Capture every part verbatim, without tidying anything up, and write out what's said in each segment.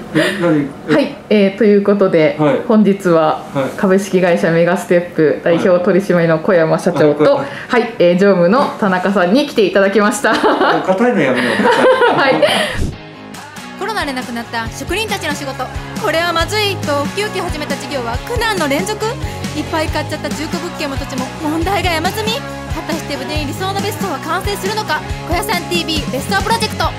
はい、えー、ということで、はい、本日は株式会社メガステップ代表取締役の小山社長と、はい、えー、常務の田中さんに来ていただきました。 硬いのやめよう。 はい。コロナで亡くなった職人たちの仕事、これはまずいと急遽始めた事業は苦難の連続。いっぱい買っちゃった中古物件も土地も問題が山積み。果たして無事に理想の別荘は完成するのか。小屋さん ティービー 別荘プロジェクト。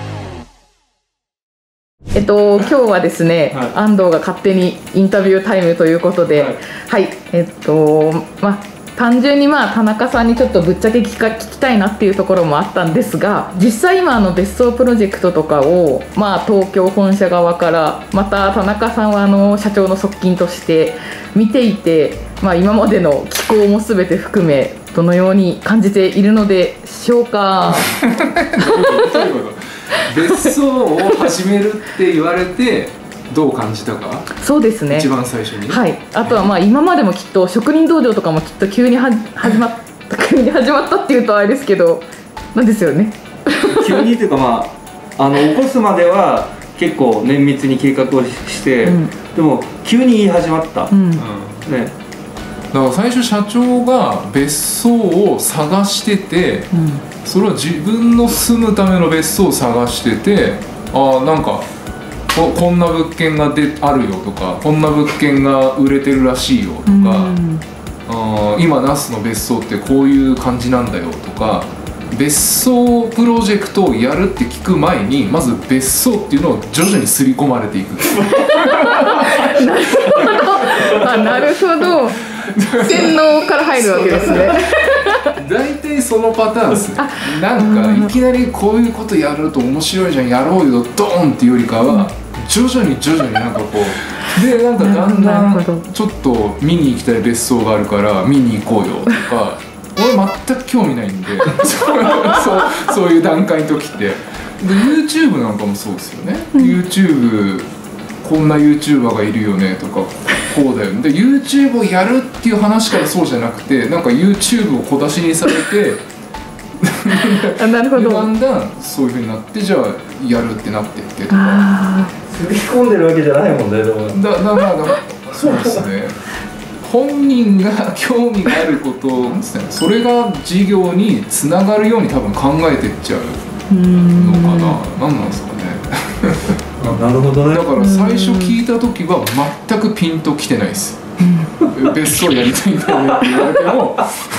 えっと、今日はですね、はい、安藤が勝手にインタビュータイムということで、はい、はい、えっとまあ単純にまあ田中さんにちょっとぶっちゃけ聞か聞きたいなっていうところもあったんですが、実際今あの別荘プロジェクトとかを、まあ、東京本社側からまた田中さんはあの社長の側近として見ていて、まあ、今までの機構も全て含めどのように感じているのでしょうか。 別荘を始めるって言われてどう感じたか。 そうですね、 一番最初に、 はい、あとはまあ今までもきっと職人道場とかもきっと急には始まった急に始まったっていうとあれですけどなんですよね。 急にというか、まあ、あの起こすまでは結構綿密に計画をして、うん、でも急に言い始まった、うんね、 だから最初社長が別荘を探してて、うん、それは自分の住むための別荘を探してて、ああなんか こ, こんな物件がであるよとか、こんな物件が売れてるらしいよとか、うん、あ今那須の別荘ってこういう感じなんだよとか、別荘プロジェクトをやるって聞く前にまず別荘っていうのを徐々に刷り込まれていく。 あ、なるほど。洗脳から入るわけですね。 大体そのパターンですね。なんかいきなりこういうことやると面白いじゃん、やろうよドーンっていうよりかは徐々に徐々になんかこうで、なんかだんだんちょっと見に行きたい別荘があるから見に行こうよとか、俺全く興味ないんでそう、そういう段階の時ってで YouTube なんかもそうですよね、うん、YouTube こんな YouTuber がいるよねとかこうだよねで YouTube をやるっていう話からそうじゃなくて、なんか YouTube を小出しにされてあ、なるほど。 だんだんそういう風になって、じゃあやるってなってってとか、 刷り込んでるわけじゃないもんね。でもだだだだそうですね。本人が興味があることですね、それが事業につながるように多分考えていっちゃうのかな。何なんですかね。 あ、なるほどね。 だから最初聞いた時は全くピンときてないです。別荘やりたいんだよねって言われても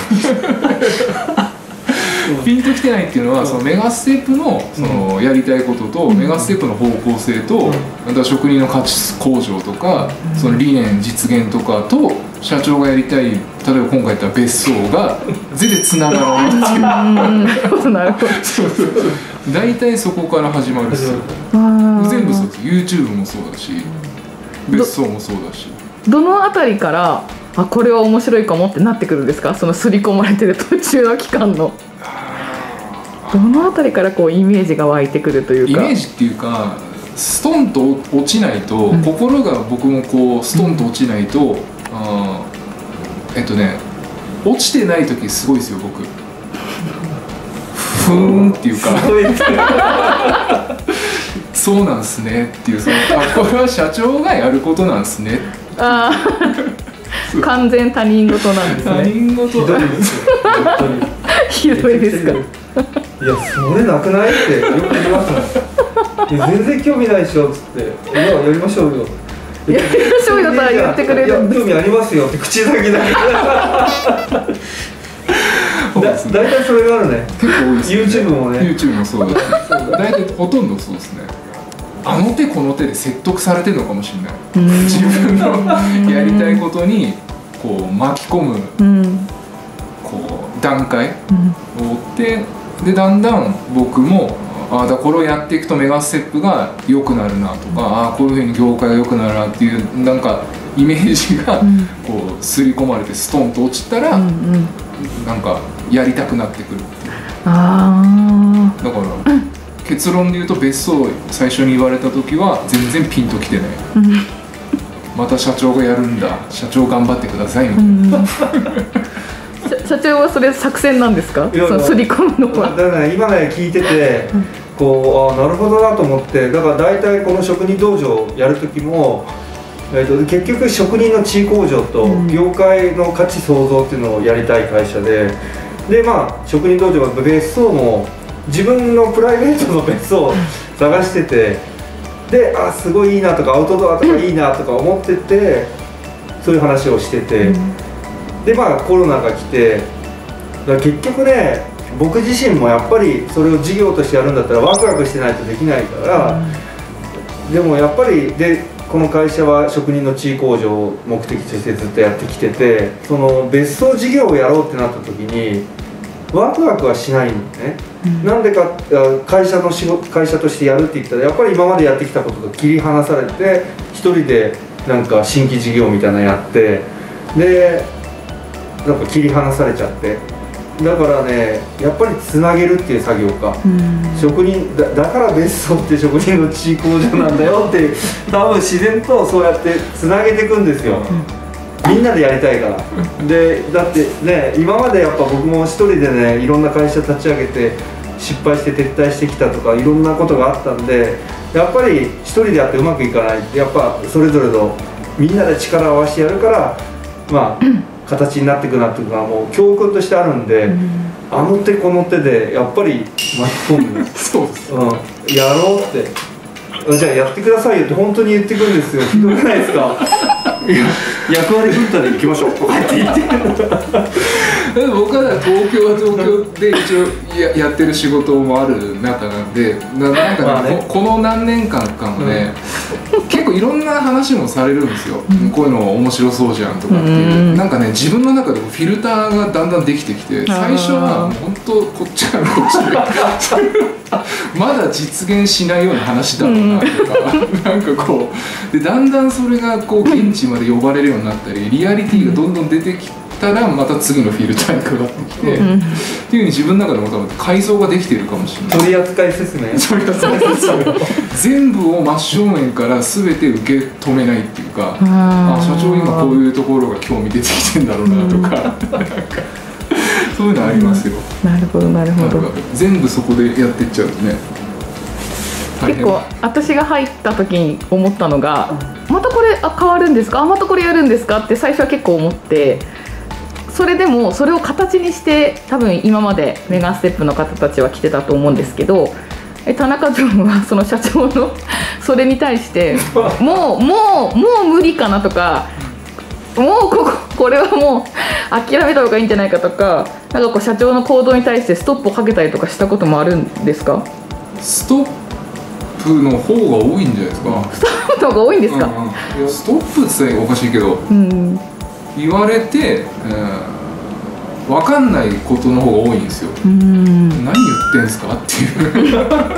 ピンときてないっていうのは、そのメガステップのそのやりたいことと、メガステップの方向性と、また職人の価値向上とか、その理念実現とかと社長がやりたい、例えば今回言った別荘が全然つながらないっていう。 なるほど。 大体そこから始まるっすよ。全部そうです。 YouTube もそうだし別荘もそうだし。 どのあたりからあこれは面白いかもってなってくるんですか、その刷り込まれてる途中の期間のどのあたりからこうイメージが湧いてくるというか。 イメージっていうか、ストンと落ちないと、うん、心が僕もこうストンと落ちないと、うん、あえっとね落ちてない時すごいですよ僕。ふーんっていうかそうなんすねっていう、そのあこれは社長がやることなんすね。 あ完全他人事なんですね。 他人事ひどいですよ。 ひどいですか。 いや、それなくないってよく言いますもん。いや全然興味ないでしょっつって、いややりましょうよ。 やりましょうよとは言ってくれるんです。 興味ありますよって口先だけ。だ大体それがあるね。 結構多いですね。 YouTube もね。 YouTube もそうだし、大体ほとんどそうですね。あの手この手で説得されてるのかもしれない。自分のやりたいことにこう巻き込むこう段階を追ってで、だんだん僕もあだこれをやっていくとメガステップが良くなるなとか、あこういうふうに業界が良くなるなっていうなんかイメージがこう刷り込まれてストンと落ちたら、うんうん、なんかやりたくなってくるっていう。 あだから結論で言うと、別荘最初に言われた時は全然ピンときてない。また社長がやるんだ、社長頑張ってくださいみたいな。 社長はそれ作戦なんですか、その刷り込むのは。 だから今ね聞いてて、 こうあなるほどなと思って、だから大体この職人道場をやる時も、えー、と結局職人の地位向上と業界の価値創造っていうのをやりたい会社で、でまあ職人道場は別荘も自分のプライベートの別荘を探してて、であすごいいいなとかアウトドアとかいいなとか思ってて、そういう話をしてて、でまあコロナが来て、だから結局ね僕自身もやっぱりそれを事業としてやるんだったらワクワクしてないとできないから、でもやっぱりでこの会社は職人の地位向上を目的としてずっとやってきてて、その別荘事業をやろうってなった時にワクワクはしないんだよね、うん、なんでか会社の仕事会社としてやるって言ったらやっぱり今までやってきたことと切り離されて一人でなんか新規事業みたいなのやって、でなんか切り離されちゃって、だからねやっぱりつなげるっていう作業か、うん、職人 だ, だから別荘って職人の地位向上なんだよって多分自然とそうやってつなげていくんですよ、うん、みんなでやりたいからで、だってね今までやっぱ僕も一人でねいろんな会社立ち上げて失敗して撤退してきたとかいろんなことがあったんで、やっぱり一人でやってうまくいかないって、やっぱそれぞれのみんなで力を合わせてやるからまあ形になっていくなっていうのはもう教訓としてあるんで、うん、あの手この手でやっぱり巻き込むそうです、うん、やろうってじゃあやってくださいよって本当に言ってくるんですよ。ひどくないですかいや役割分担で行きましょうとかって言って僕は東京は東京で一応 や, やってる仕事もある中なんで、なんか、ねまあね、こ, この何年間かもね、うん、結構いろんな話もされるんですよ、うん、こういうの面白そうじゃんとかっていう、うん、なんかね自分の中でもフィルターがだんだんできてきて、最初は本当こっちからこっちでまだ実現しないような話だろうなとか、うん、なんかこうでだんだんそれがこう現地まで呼ばれるようになったりリアリティがどんどん出てきたらまた次のフィルターにかかってきて、うん、っていう風に自分の中でも多分改造ができているかもしれない。 取扱説明取扱説明全部を真正面から全て受け止めないっていうか、ああ社長今こういうところが興味出てきてんだろうなとか、うん、なんかそういうのありますよ、 うん、なるほどなるほど。 全部そこでやっていっちゃうとね、 結構私が入った時に思ったのが、またこれあ変わるんですか、あまたこれやるんですかって最初は結構思って、それでもそれを形にして多分今までメガステップの方たちは来てたと思うんですけど、え田中常務はその社長のそれに対してもうもうもう無理かなとか、もうこここれはもう諦めた方がいいんじゃないかとか、なんかこう社長の行動に対してストップをかけたりとかしたこともあるんですか？ ストップの方が多いんじゃないですか。 ストップの方が多いんですか？ うんうん、いやストップって言ったらおかしいけど、うん、言われて、うん、分かんないことの方が多いんですよ。うん何言ってんすかっていう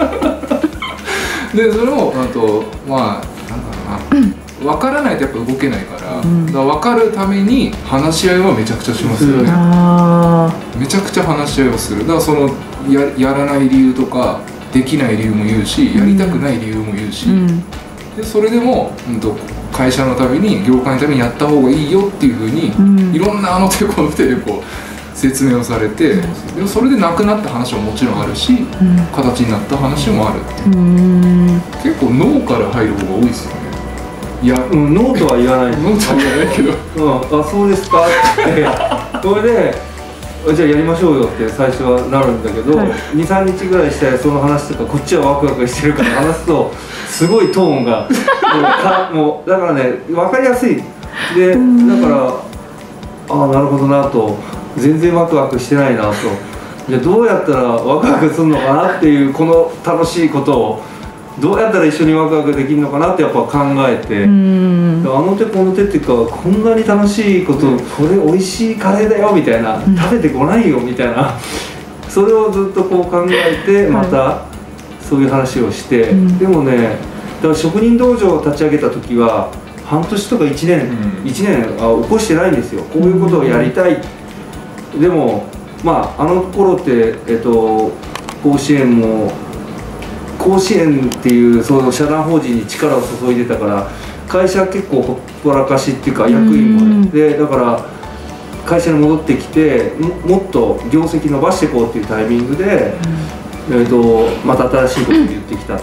でそれをあとまあなんだろうな、うん分からないとやっぱ動けないから、うん、だから分かるために話し合いはめちゃくちゃしますよね、うん、めちゃくちゃ話し合いをする。だからその や, やらない理由とかできない理由も言うし、やりたくない理由も言うし、うん、でそれでも、うん、と会社のために業界のためにやった方がいいよっていうふうに、うん、いろんなあの手この手でこう説明をされて、うん、でそれでなくなった話ももちろんあるし、うん、形になった話もあるっていう、うん、結構脳から入る方が多いですよね。 いや、うん、ノートは言わないノートは言わないけど、 うん、あ、そうですかってそれで、じゃあやりましょうよって最初はなるんだけど、はい、にさんにちぐらいしてその話とかこっちはワクワクしてるから話すとすごいトーンがもうかもうだからね、分かりやすいで、だからああなるほどなと、全然ワクワクしてないなと、じゃあどうやったらワクワクするのかなっていう、この楽しいことをどうやったら一緒にワクワクできるのかなってやっぱ考えて、あの手この手っていうか、こんなに楽しいこと、これ美味しいカレーだよみたいな、食べてこないよみたいな、それをずっとこう考えてまたそういう話をして、でもね、だから職人道場を立ち上げた時は半年とかいちねん、いちねんあ起こしてないんですよ。こういうことをやりたい。でもまああの頃ってえっと甲子園も甲子園っていうその社団法人に力を注いでたから、会社結構ほっぽらかしっていうか、役員もで、だから会社に戻ってきて も, もっと業績伸ばしていこうっていうタイミングで、 えーとまた新しいこと言ってきたって、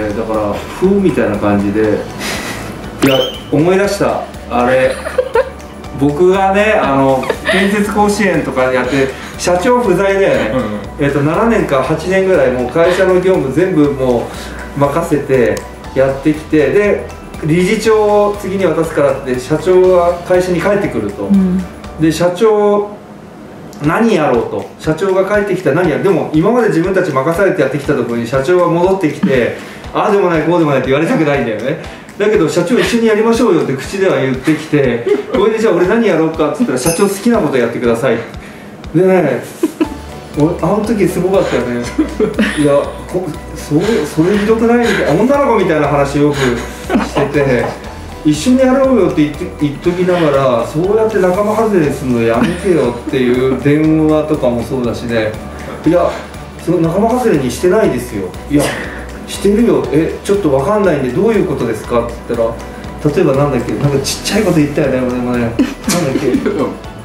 だから「ふう」みたいな感じで、いや思い出した、あれ僕がねあの建設甲子園とかやって社長不在だよね、うん、えーとななねんかはちねんぐらいもう会社の業務全部もう任せてやってきて、で理事長を次に渡すからって社長が会社に帰ってくると、うん、で社長何やろうと、社長が帰ってきたら何やる、でも今まで自分たち任されてやってきたところに社長が戻ってきてああでもないこうでもないって言われたくないんだよね。だけど社長一緒にやりましょうよって口では言ってきて、これでじゃあ俺何やろうかって言ったら社長好きなことやってくださいでね、俺あの時すごかったよね。いやこそれそれひどくないみたいな、女の子みたいな話よくしてて一緒にやろうよって言って言っときながら、そうやって仲間外れするのやめてよっていう電話とかもそうだしね、いやその仲間外れにしてないですよ、いやしてるよ、えちょっと分かんないんでどういうことですかって言ったら、例えばなんだっけ、なんかちっちゃいこと言ったよね俺もね、なんだっけ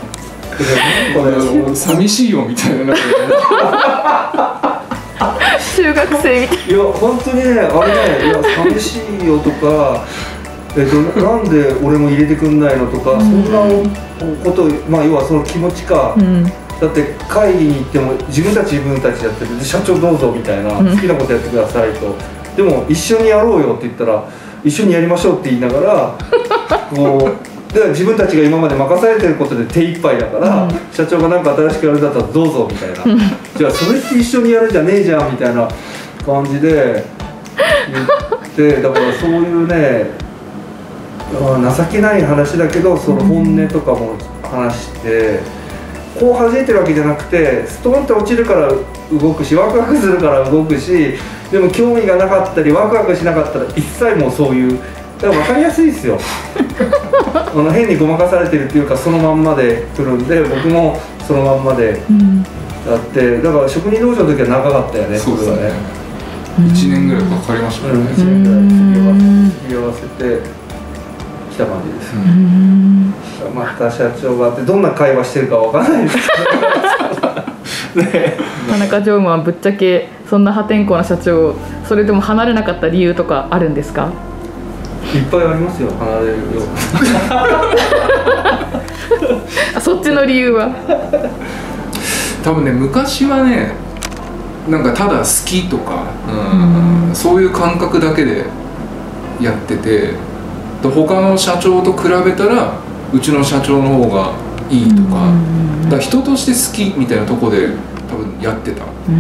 寂しいよみたいな中学生みたいな。 いや本当にね、あれね、いや寂しいよとか、えっとなんで俺も入れてくんないのとか、うん、そんなこと、まあ要はその気持ちか、うん、だって会議に行っても自分たち自分たちやってる、社長どうぞみたいな、好きなことやってくださいと、でも一緒にやろうよって言ったら一緒にやりましょうって言いながらこうで自分たちが今まで任されてることで手一杯だから、うん、社長が何か新しくやるんだったらどうぞみたいな、うん、じゃあそれって一緒にやるんじゃねえじゃんみたいな感じで言って、だからそういうね情けない話だけど、その本音とかも話して、こう弾いてるわけじゃなくてストンって落ちるから動くし、ワクワクするから動くし、でも興味がなかったりワクワクしなかったら一切もうそういう、だから分かりやすいですよあの変にごまかされてるっていうかそのまんまで来るんで、僕もそのまんまでやって、だから職人道場の時は長かったよね。 そうですね、いちねんぐらいかかりましたね、うん、いちねんぐらい付き合わせてきた感じです、うん、また社長があってどんな会話してるかわからないですけどね、 田中常務はぶっちゃけそんな破天荒な社長、それでも離れなかった理由とかあるんですか？ いっぱいありますよ、離れるよあ、そっちの理由は多分ね、昔はねなんかただ好きとか、うんうん、そういう感覚だけでやってて、他の社長と比べたらうちの社長の方がいいとか、うん、だから人として好きみたいなとこで多分やってた。うん、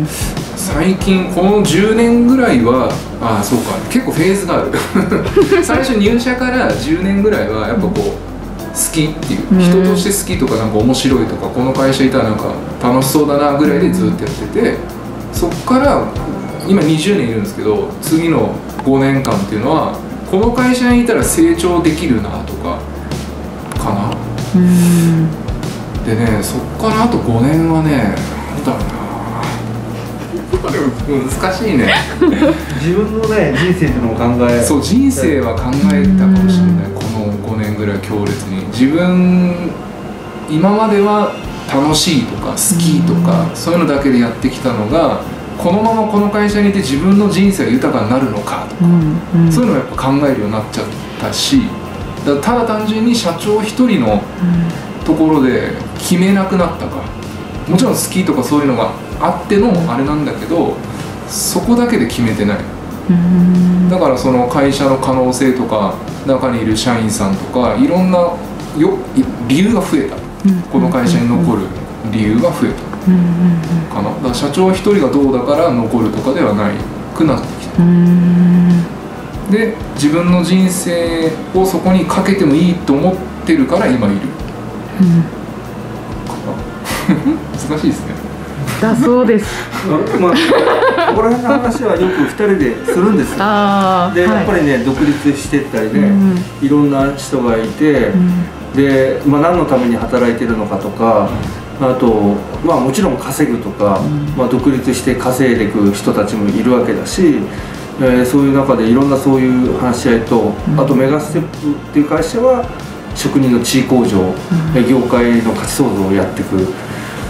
最近このじゅうねんぐらいはああそうか、結構フェーズがある最初入社からじゅうねんぐらいはやっぱこう好きっていう、人として好きとかなんか面白いとか、この会社いたらなんか楽しそうだなぐらいでずっとやってて、そっから今にじゅうねんいるんですけど、次のごねんかんっていうのはこの会社にいたら成長できるなとかかな。うんでね、そっからあとごねんはね、なんだろうな難しいね自分のね人生っていうのも考え、 そう人生は考えたかもしれない、このごねんぐらい強烈に。自分今までは楽しいとか好きとかそういうのだけでやってきたのが、このままこの会社にいて自分の人生が豊かになるのかとか、うんうん、そういうのをやっぱ考えるようになっちゃったし、だからただ単純に社長一人のところで決めなくなったか、もちろん好きとかそういうのがあってのあれなんだけど、そこだけで決めてない。だからその会社の可能性とか、中にいる社員さんとかいろんなよ理由が増えた、この会社に残る理由が増えたかな。だから社長一人がどうだから残るとかではないくなってきた。で自分の人生をそこにかけてもいいと思ってるから今いる、うん、難しいですね。 だそうですまあ、ここら辺の話はよくふたりでするんですよ。あで、はい、やっぱりね独立してったりね、うん、いろんな人がいて、うん、で、まあ、何のために働いてるのかとか、あと、まあ、もちろん稼ぐとか、うん、まあ、独立して稼いでいく人たちもいるわけだし、えー、そういう中でいろんなそういう話し合いと、うん、あとメガステップっていう会社は職人の地位向上、うん、業界の価値創造をやっていく。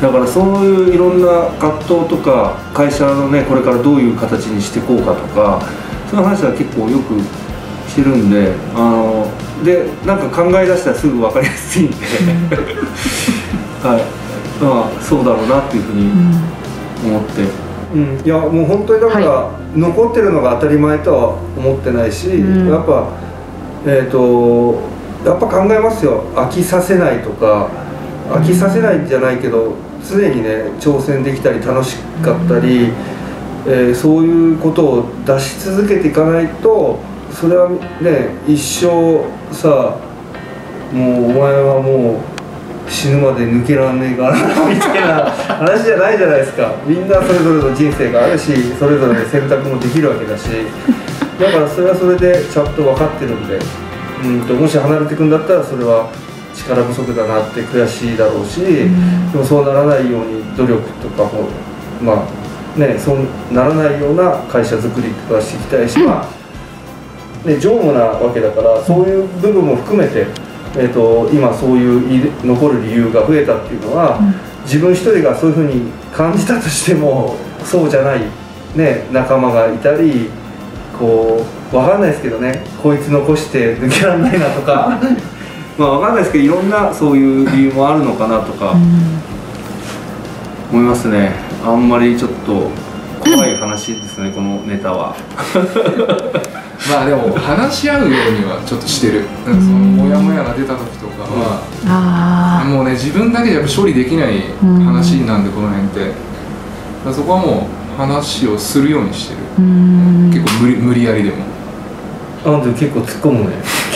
だからそういういろんな葛藤とか会社のねこれからどういう形にしていこうかとかそういう話は結構よくしてるんで、あのでなんか考え出したらすぐ分かりやすいんではい、まあそうだろうなっていうふうに思って、うん、いやもう本当にだから、はい、残ってるのが当たり前とは思ってないし、うん、やっぱえっとやっぱ考えますよ。飽きさせないとか飽きさせないんじゃないけど常にね挑戦できたり楽しかったり、えー、そういうことを出し続けていかないとそれはね一生さもうお前はもう死ぬまで抜けらんねえからみたいな話じゃないじゃないですか。みんなそれぞれの人生があるしそれぞれ選択もできるわけだしだからそれはそれでちゃんと分かってるんで、うんともし離れていくんだったらそれは力不足だなって悔しいだろうし、うん、でもそうならないように努力とかもまあねそうならないような会社づくりとかしていきたいし、まあね、常務なわけだからそういう部分も含めて、えー、と今そういう残る理由が増えたっていうのは、うん、自分一人がそういうふうに感じたとしてもそうじゃない、ね、仲間がいたりこう分かんないですけどねこいつ残して抜けられないなとかまあ分かんないですけどいろんなそういう理由もあるのかなとか思いますね。あんまりちょっと怖い話ですねこのネタはまあでも話し合うようにはちょっとしてる。なんかそのモヤモヤが出た時とかは、うん、もうね自分だけじゃやっぱ処理できない話なんでこの辺ってそこはもう話をするようにしてる。結構無理、無理やりでもあんた結構突っ込むね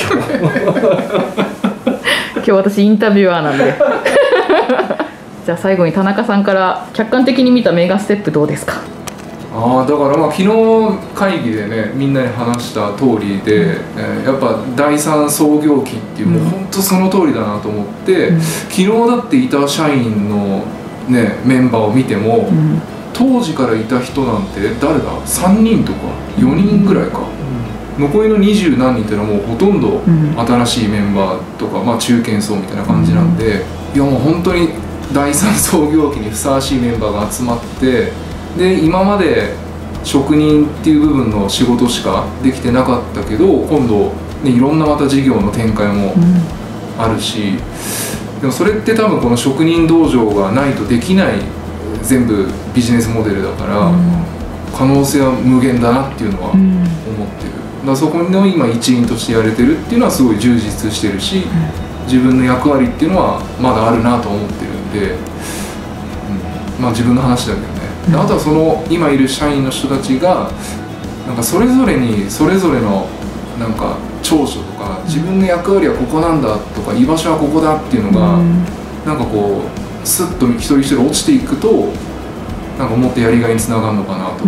今日私インタビュアーなんでじゃあ最後に田中さんから客観的に見たメガステップどうですか？ ああだからまあ昨日会議でねみんなに話した通りで、うんえー、やっぱだいさん創業期っていう、うん、もう本当その通りだなと思って、うん、昨日だっていた社員の、ね、メンバーを見ても、うん、当時からいた人なんて誰ださんにんとかよにんぐらいか、うん、残りのにじゅう何人っていうのはもうほとんど新しいメンバーとか、まあ、中堅層みたいな感じなんで、いやもう本当にだいさん創業期にふさわしいメンバーが集まってで今まで職人っていう部分の仕事しかできてなかったけど今度、ね、いろんなまた事業の展開もあるし、うん、でもそれって多分この職人道場がないとできない全部ビジネスモデルだから、うん、可能性は無限だなっていうのは思ってる。だからそこの今一員としてやれてるっていうのはすごい充実してるし、うん、自分の役割っていうのはまだあるなと思ってるんで、うん、まあ自分の話だけどね。であとはその今いる社員の人たちがなんかそれぞれにそれぞれのなんか長所とか自分の役割はここなんだとか居場所はここだっていうのが、うん、なんかこうスッと一人一人落ちていくとなんかもっとやりがいにつながるのかなとか、うん、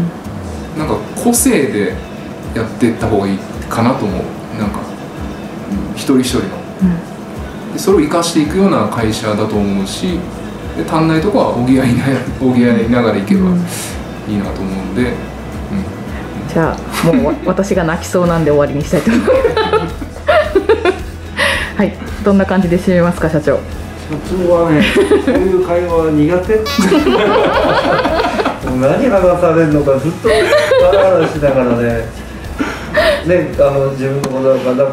なんか個性でやっていった方がいいかなと思う。なんか一人一人の、うん、でそれを生かしていくような会社だと思うしで足んないとこは補いな補いながらいけばいいなと思うんで、うん、 じゃあもう私が泣きそうなんで終わりにしたいと思いますはいどんな感じで締めますか社長。 社長はねそういう会話苦手何話されるのかずっとハラハラしながらねね、あの自分のことだからだから、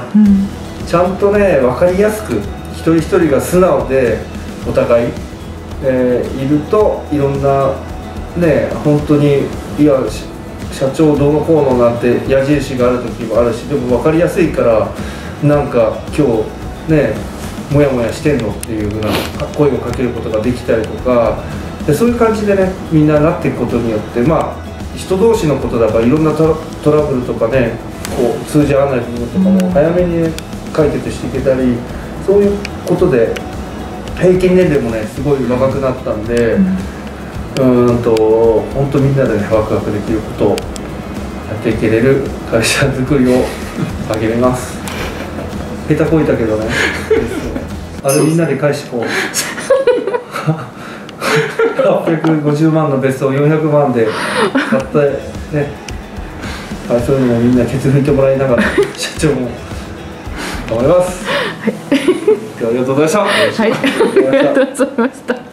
うん、ちゃんとね分かりやすく一人一人が素直でお互い、えー、いるといろんなね本当にいや社長どうのこうのなんて矢印がある時もあるしでも分かりやすいからなんか今日ねモヤモヤしてんのっていうふうな声をかけることができたりとかでそういう感じでねみんななっていくことによってまあ人同士のことだからいろんなトラ、トラブルとかねこう通じ合わない部分とかも早めに、ね、解決していけたりそういうことで平均年齢もねすごい若くなったんで、うん、うーんと本当みんなでねワクワクできることをやっていけれる会社づくりを励みます下手こいたけどねあれみんなで返してこうはっぴゃくごじゅうまんの別荘をよんひゃくまんで買ってね、はい、そういうのもみんなケツ拭いてもらいながら社長も頑張ります。はい、今日はありがとうございました。 はい、ありがとうございました。